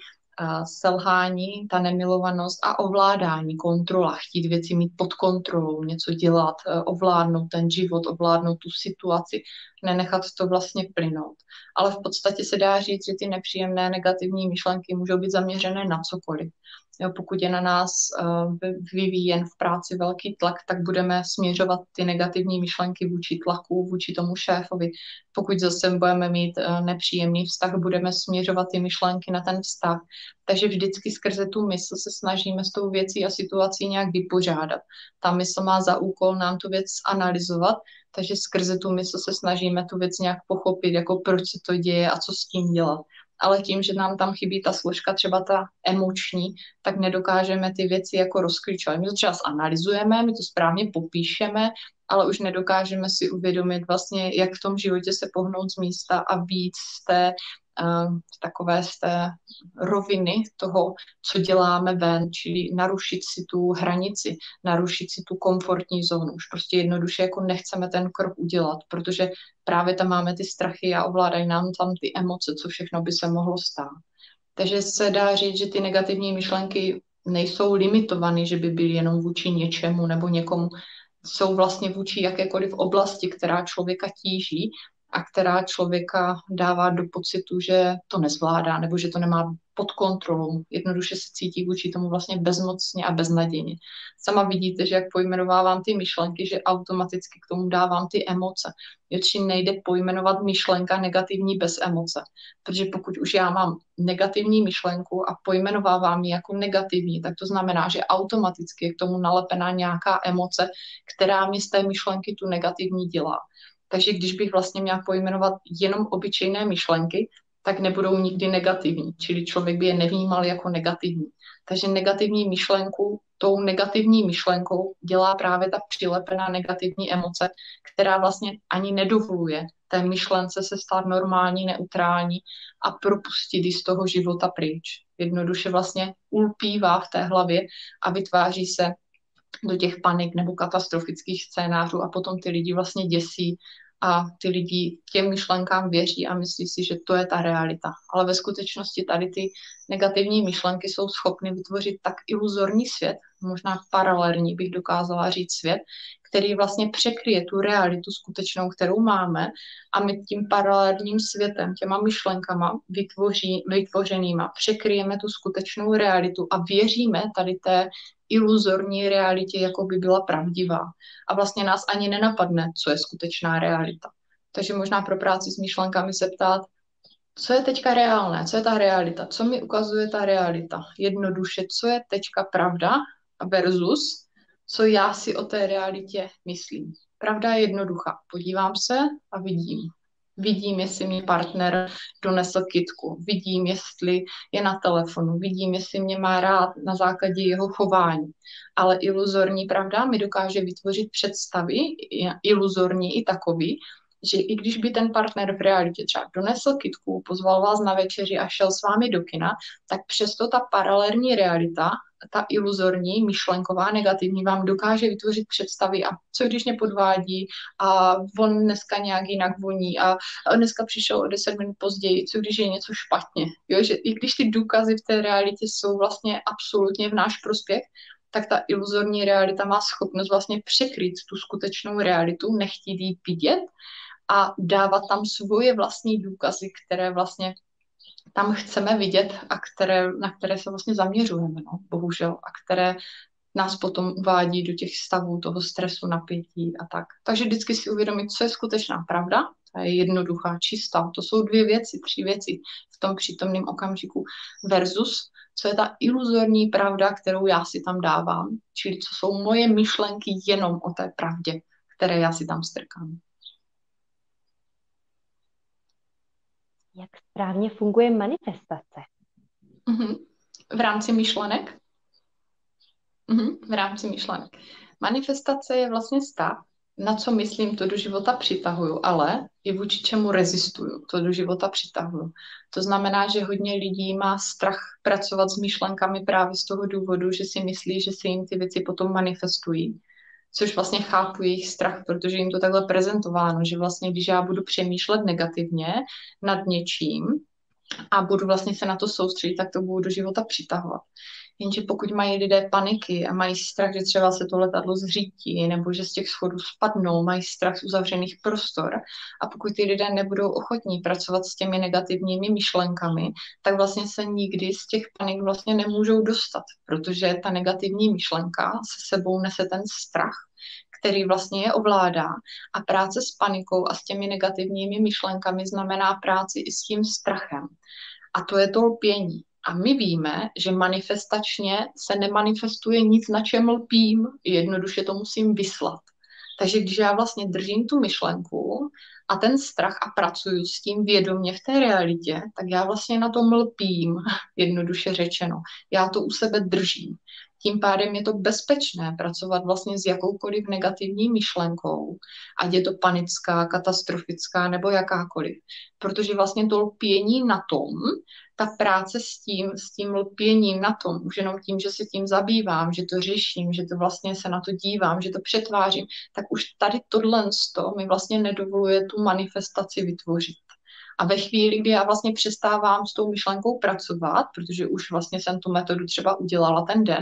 selhání, ta nemilovanost a ovládání, kontrola, chtít věci mít pod kontrolou, něco dělat, ovládnout ten život, ovládnout tu situaci, nenechat to vlastně plynout. Ale v podstatě se dá říct, že ty nepříjemné negativní myšlenky můžou být zaměřené na cokoliv. Jo, pokud je na nás uh, vyvíjen v práci velký tlak, tak budeme směřovat ty negativní myšlenky vůči tlaku, vůči tomu šéfovi. Pokud zase budeme mít uh, nepříjemný vztah, budeme směřovat ty myšlenky na ten vztah. Takže vždycky skrze tu mysl se snažíme s tou věcí a situací nějak vypořádat. Ta mysl má za úkol nám tu věc analyzovat, takže skrze tu mysl se snažíme tu věc nějak pochopit, jako proč se to děje a co s tím dělat. Ale tím, že nám tam chybí ta složka, třeba ta emoční, tak nedokážeme ty věci jako rozklíčovat. My to třeba analyzujeme, my to správně popíšeme, ale už nedokážeme si uvědomit vlastně, jak v tom životě se pohnout z místa a být z té uh, takové z té roviny toho, co děláme ven, čili narušit si tu hranici, narušit si tu komfortní zónu. Už prostě jednoduše jako nechceme ten krok udělat, protože právě tam máme ty strachy a ovládají nám tam ty emoce, co všechno by se mohlo stát. Takže se dá říct, že ty negativní myšlenky nejsou limitované, že by byly jenom vůči něčemu nebo někomu. Jsou vlastně vůči jakékoliv oblasti, která člověka tíží a která člověka dává do pocitu, že to nezvládá nebo že to nemá pod kontrolou. Jednoduše se cítí vůči tomu vlastně bezmocně a beznadějně. Sama vidíte, že jak pojmenovávám ty myšlenky, že automaticky k tomu dávám ty emoce. Větši nejde pojmenovat myšlenka negativní bez emoce. Protože pokud už já mám negativní myšlenku a pojmenovávám ji jako negativní, tak to znamená, že automaticky je k tomu nalepená nějaká emoce, která mě z té myšlenky tu negativní dělá. Takže když bych vlastně měla pojmenovat jenom obyčejné myšlenky, tak nebudou nikdy negativní, čili člověk by je nevnímal jako negativní. Takže negativní myšlenku, tou negativní myšlenkou dělá právě ta přilepená negativní emoce, která vlastně ani nedovoluje té myšlence se stát normální, neutrální a propustit ji z toho života pryč. Jednoduše vlastně ulpívá v té hlavě a vytváří se do těch panik nebo katastrofických scénářů a potom ty lidi vlastně děsí a ty lidi těm myšlenkám věří a myslí si, že to je ta realita. Ale ve skutečnosti tady ty negativní myšlenky jsou schopny vytvořit tak iluzorní svět, možná paralelní bych dokázala říct svět, který vlastně překryje tu realitu skutečnou, kterou máme a my tím paralelním světem, těma myšlenkama vytvoří, vytvořenýma překryjeme tu skutečnou realitu a věříme tady té iluzorní realitě, jako by byla pravdivá. A vlastně nás ani nenapadne, co je skutečná realita. Takže možná pro práci s myšlenkami se ptát, co je teďka reálné, co je ta realita, co mi ukazuje ta realita. Jednoduše, co je teďka pravda versus, co já si o té realitě myslím. Pravda je jednoduchá. Podívám se a vidím. Vidím, jestli mi partner donesl kytku. Vidím, jestli je na telefonu. Vidím, jestli mě má rád na základě jeho chování. Ale iluzorní pravda mi dokáže vytvořit představy, iluzorní i takový, že i když by ten partner v realitě třeba donesl kytku, pozval vás na večeři a šel s vámi do kina, tak přesto ta paralelní realita, ta iluzorní, myšlenková, negativní, vám dokáže vytvořit představy a co když mě podvádí a on dneska nějak jinak voní a dneska přišel o deset minut později, co když je něco špatně. Jo, že i když ty důkazy v té realitě jsou vlastně absolutně v náš prospěch, tak ta iluzorní realita má schopnost vlastně překrýt tu skutečnou realitu, nechtít ji vidět a dávat tam svoje vlastní důkazy, které vlastně tam chceme vidět a které, na které se vlastně zaměřujeme, no, bohužel, a které nás potom uvádí do těch stavů toho stresu, napětí a tak. Takže vždycky si uvědomit, co je skutečná pravda, ta je jednoduchá, čistá. To jsou dvě věci, tři věci v tom přítomném okamžiku versus co je ta iluzorní pravda, kterou já si tam dávám, čili co jsou moje myšlenky jenom o té pravdě, které já si tam strkám. Jak správně funguje manifestace? Mhm. V rámci myšlenek? Mhm. V rámci myšlenek. Manifestace je vlastně stav, na co myslím, to do života přitahuju, ale i vůči čemu rezistuju, to do života přitahuju. To znamená, že hodně lidí má strach pracovat s myšlenkami právě z toho důvodu, že si myslí, že se jim ty věci potom manifestují. Což vlastně chápu jejich strach, protože jim to takhle prezentováno, že vlastně, když já budu přemýšlet negativně nad něčím a budu vlastně se na to soustředit, tak to budu do života přitahovat. Jenže pokud mají lidé paniky a mají strach, že třeba se to letadlo zřítí nebo že z těch schodů spadnou, mají strach z uzavřených prostor a pokud ty lidé nebudou ochotní pracovat s těmi negativními myšlenkami, tak vlastně se nikdy z těch panik vlastně nemůžou dostat, protože ta negativní myšlenka se sebou nese ten strach, který vlastně je ovládá. A práce s panikou a s těmi negativními myšlenkami znamená práci i s tím strachem. A to je to lpění. A my víme, že manifestačně se nemanifestuje nic, na čem lpím, jednoduše to musím vyslat. Takže když já vlastně držím tu myšlenku a ten strach a pracuju s tím vědomě v té realitě, tak já vlastně na tom lpím, jednoduše řečeno. Já to u sebe držím. Tím pádem je to bezpečné pracovat vlastně s jakoukoliv negativní myšlenkou, ať je to panická, katastrofická nebo jakákoliv. Protože vlastně to lpění na tom, ta práce s tím, s tím lpěním na tom, už jenom tím, že se tím zabývám, že to řeším, že to vlastně se na to dívám, že to přetvářím, tak už tady tohle mi vlastně nedovoluje tu manifestaci vytvořit. A ve chvíli, kdy já vlastně přestávám s tou myšlenkou pracovat, protože už vlastně jsem tu metodu třeba udělala ten den,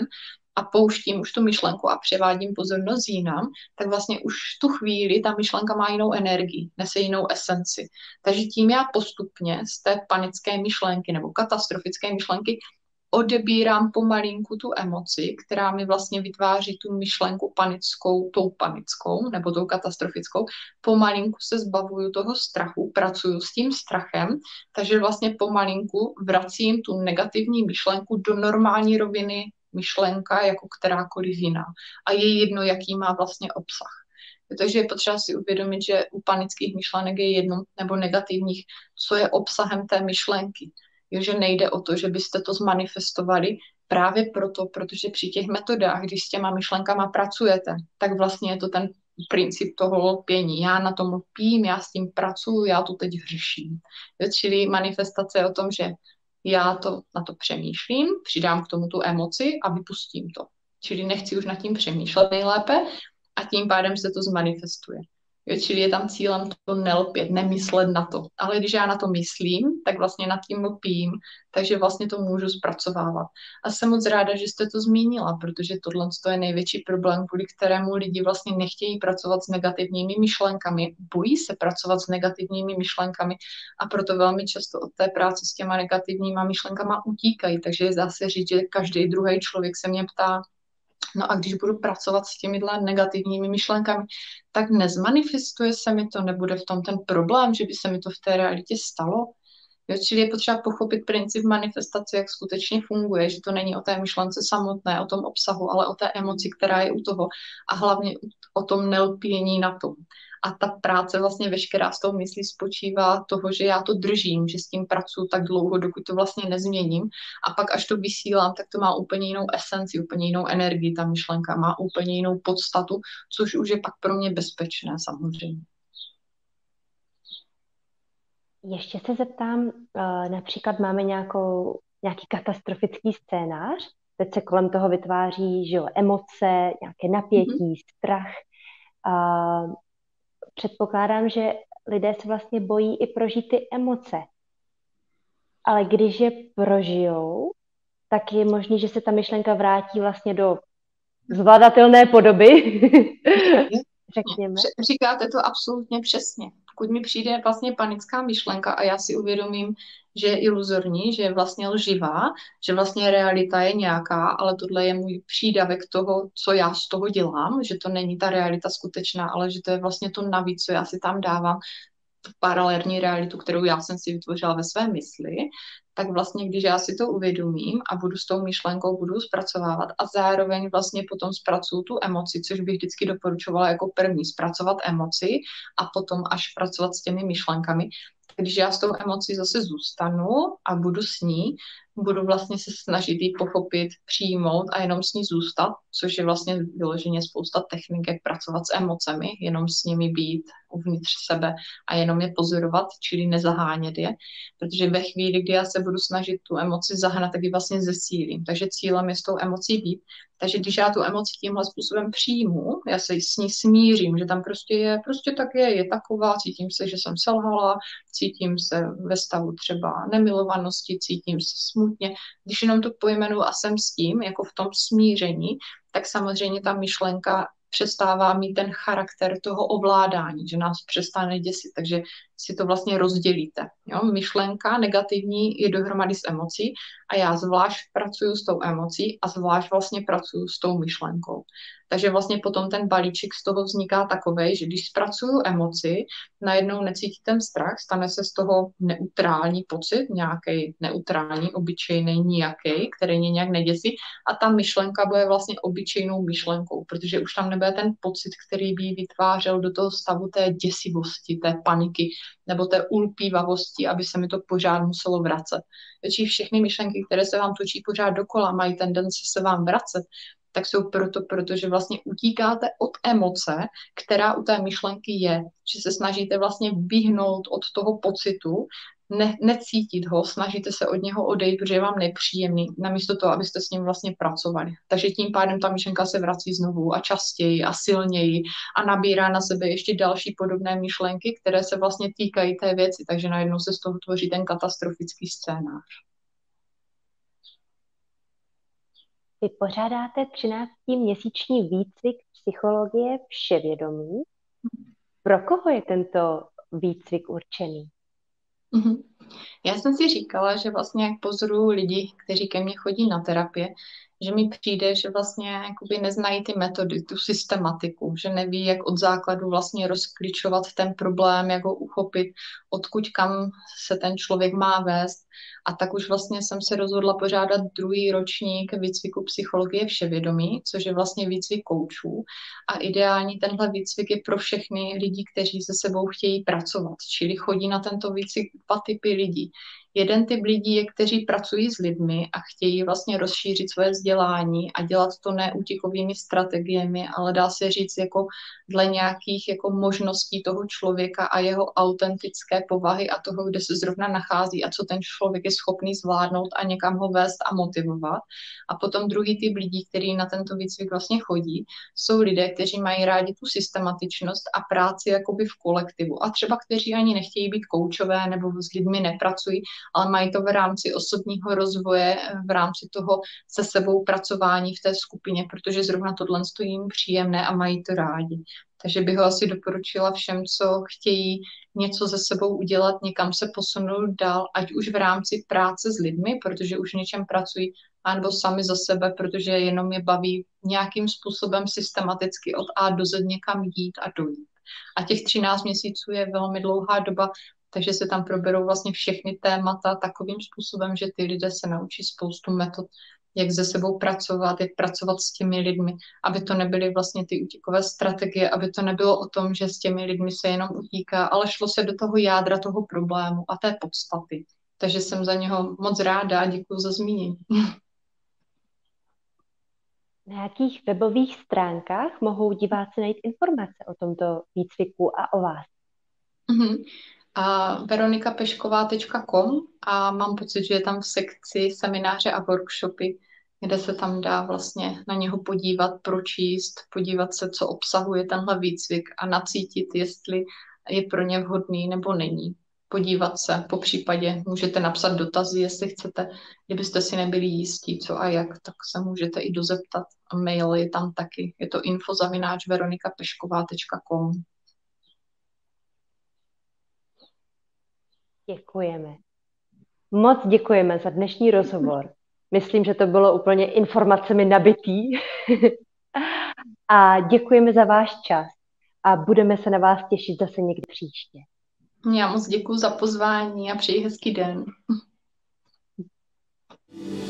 a pouštím už tu myšlenku a převádím pozornost jinam, tak vlastně už v tu chvíli ta myšlenka má jinou energii, nese jinou esenci. Takže tím já postupně z té panické myšlenky nebo katastrofické myšlenky odebírám pomalinku tu emoci, která mi vlastně vytváří tu myšlenku panickou, tou panickou nebo tou katastrofickou. Pomalinku se zbavuju toho strachu, pracuju s tím strachem, takže vlastně pomalinku vracím tu negativní myšlenku do normální roviny myšlenka jako kterákoliv jiná. A je jedno, jaký má vlastně obsah. Takže je potřeba si uvědomit, že u panických myšlenek je jedno, nebo negativních, co je obsahem té myšlenky. Jo, že nejde o to, že byste to zmanifestovali právě proto, protože při těch metodách, když s těma myšlenkama pracujete, tak vlastně je to ten princip toho lpění. Já na tom lpím, já s tím pracuju, já to teď řeším. Jo, čili manifestace je o tom, že já to na to přemýšlím, přidám k tomu tu emoci a vypustím to. Čili nechci už nad tím přemýšlet nejlépe a tím pádem se to zmanifestuje. Jo, čili je tam cílem to nelpět, nemyslet na to. Ale když já na to myslím, tak vlastně nad tím lpím, takže vlastně to můžu zpracovávat. A jsem moc ráda, že jste to zmínila, protože tohle je největší problém, kvůli kterému lidi vlastně nechtějí pracovat s negativními myšlenkami, bojí se pracovat s negativními myšlenkami a proto velmi často od té práce s těma negativníma myšlenkama utíkají. Takže je zase říct, že každý druhý člověk se mě ptá, no a když budu pracovat s těmihle negativními myšlenkami, tak nezmanifestuje se mi to, nebude v tom ten problém, že by se mi to v té realitě stalo. Jo, čili je potřeba pochopit princip manifestace, jak skutečně funguje, že to není o té myšlence samotné, o tom obsahu, ale o té emoci, která je u toho a hlavně o tom nelpění na tom. A ta práce vlastně veškerá s tou myslí spočívá toho, že já to držím, že s tím pracuji tak dlouho, dokud to vlastně nezměním a pak až to vysílám, tak to má úplně jinou esenci, úplně jinou energii, ta myšlenka má úplně jinou podstatu, což už je pak pro mě bezpečné samozřejmě. Ještě se zeptám, eh, například máme nějakou, nějaký katastrofický scénář, teď se kolem toho vytváří, že jo, emoce, nějaké napětí, Mhm. strach. A předpokládám, že lidé se vlastně bojí i prožít ty emoce. Ale když je prožijou, tak je možné, že se ta myšlenka vrátí vlastně do zvladatelné podoby, řekněme. Říkáte to absolutně přesně. Pokud mi přijde vlastně panická myšlenka a já si uvědomím, že je iluzorní, že je vlastně lživá, že vlastně realita je nějaká, ale tohle je můj přídavek toho, co já z toho dělám, že to není ta realita skutečná, ale že to je vlastně to navíc, co já si tam dávám, tu paralelní realitu, kterou já jsem si vytvořila ve své mysli, tak vlastně, když já si to uvědomím a budu s tou myšlenkou, budu zpracovávat a zároveň vlastně potom zpracuju tu emoci, což bych vždycky doporučovala jako první, zpracovat emoci a potom až pracovat s těmi myšlenkami. Když já s tou emocí zase zůstanu a budu s ní, budu vlastně se snažit ji pochopit, přijmout a jenom s ní zůstat, což je vlastně vyloženě spousta technik, jak pracovat s emocemi, jenom s nimi být uvnitř sebe a jenom je pozorovat, čili nezahánět je, protože ve chvíli, kdy já se budu snažit tu emoci zahnat, tak ji vlastně zesílím. Takže cílem je s tou emocí být. Takže když já tu emoci tímhle způsobem přijmu, já se s ní smířím, že tam prostě je, prostě tak je, je taková, cítím se, že jsem selhala, cítím se ve stavu třeba nemilovanosti, cítím se smutně. Když jenom to pojmenuji a jsem s tím, jako v tom smíření, tak samozřejmě ta myšlenka přestává mít ten charakter toho ovládání, že nás přestane děsit, takže si to vlastně rozdělíte. Jo? Myšlenka negativní je dohromady s emocí a já zvlášť pracuju s tou emocí a zvlášť vlastně pracuju s tou myšlenkou. Takže vlastně potom ten balíček z toho vzniká takovej, že když zpracuju emoci, najednou necítí ten strach, stane se z toho neutrální pocit, nějaký neutrální, obyčejný, nijaký, který mě nějak neděsí a ta myšlenka bude vlastně obyčejnou myšlenkou, protože už tam nebude ten pocit, který by vytvářel do toho stavu té děsivosti, té paniky nebo té ulpívavosti, aby se mi to pořád muselo vracet. Takže všechny myšlenky, které se vám točí pořád dokola, mají tendenci se vám vracet, tak jsou proto, protože vlastně utíkáte od emoce, která u té myšlenky je. Že se snažíte vlastně vyhnout od toho pocitu, ne, necítit ho, snažíte se od něho odejít, protože je vám nepříjemný, namísto toho, abyste s ním vlastně pracovali. Takže tím pádem ta myšlenka se vrací znovu a častěji a silněji a nabírá na sebe ještě další podobné myšlenky, které se vlastně týkají té věci, takže najednou se z toho tvoří ten katastrofický scénář. Vy pořádáte třináctiměsíční výcvik psychologie vševědomí. Pro koho je tento výcvik určený? Mhm. Já jsem si říkala, že vlastně jak pozoruju lidi, kteří ke mně chodí na terapie, že mi přijde, že vlastně jakoby neznají ty metody, tu systematiku, že neví, jak od základu vlastně rozklíčovat ten problém, jak ho uchopit, odkud kam se ten člověk má vést. A tak už vlastně jsem se rozhodla pořádat druhý ročník výcviku psychologie vševědomí, což je vlastně výcvik koučů. A ideální tenhle výcvik je pro všechny lidi, kteří se sebou chtějí pracovat, čili chodí na tento výcvik dva typy lidí. Jeden typ lidí je, kteří pracují s lidmi a chtějí vlastně rozšířit svoje vzdělání a dělat to ne útěkovými strategiemi, ale dá se říct jako dle nějakých jako možností toho člověka a jeho autentické povahy a toho, kde se zrovna nachází a co ten člověk je schopný zvládnout a někam ho vést a motivovat. A potom druhý typ lidí, který na tento výcvik vlastně chodí, jsou lidé, kteří mají rádi tu systematičnost a práci jakoby v kolektivu. A třeba kteří ani nechtějí být koučové nebo s lidmi nepracují, ale mají to v rámci osobního rozvoje, v rámci toho se sebou pracování v té skupině, protože zrovna tohle stojí jim příjemné a mají to rádi. Takže bych ho asi doporučila všem, co chtějí něco se sebou udělat, někam se posunout dál, ať už v rámci práce s lidmi, protože už v něčem pracují, anebo sami za sebe, protože jenom je baví nějakým způsobem systematicky od A do Z někam jít a dojít. A těch třináct měsíců je velmi dlouhá doba, takže se tam proberou vlastně všechny témata takovým způsobem, že ty lidé se naučí spoustu metod, jak se sebou pracovat, jak pracovat s těmi lidmi, aby to nebyly vlastně ty útěkové strategie, aby to nebylo o tom, že s těmi lidmi se jenom utíká, ale šlo se do toho jádra toho problému a té podstaty. Takže jsem za něho moc ráda a děkuji za zmínění. Na jakých webových stránkách mohou diváci najít informace o tomto výcviku a o vás? Uh-huh. A veronika pešková tečka com a mám pocit, že je tam v sekci semináře a workshopy, kde se tam dá vlastně na něho podívat, pročíst, podívat se, co obsahuje tenhle výcvik a nacítit, jestli je pro ně vhodný nebo není. Podívat se, po případě můžete napsat dotazy, jestli chcete, kdybyste si nebyli jistí, co a jak, tak se můžete i dozeptat. A mail je tam taky, je to info zavináč veronika pešková tečka com. Děkujeme. Moc děkujeme za dnešní rozhovor. Myslím, že to bylo úplně informacemi nabitý. A děkujeme za váš čas. A budeme se na vás těšit zase někdy příště. Já moc děkuji za pozvání a přeji hezký den.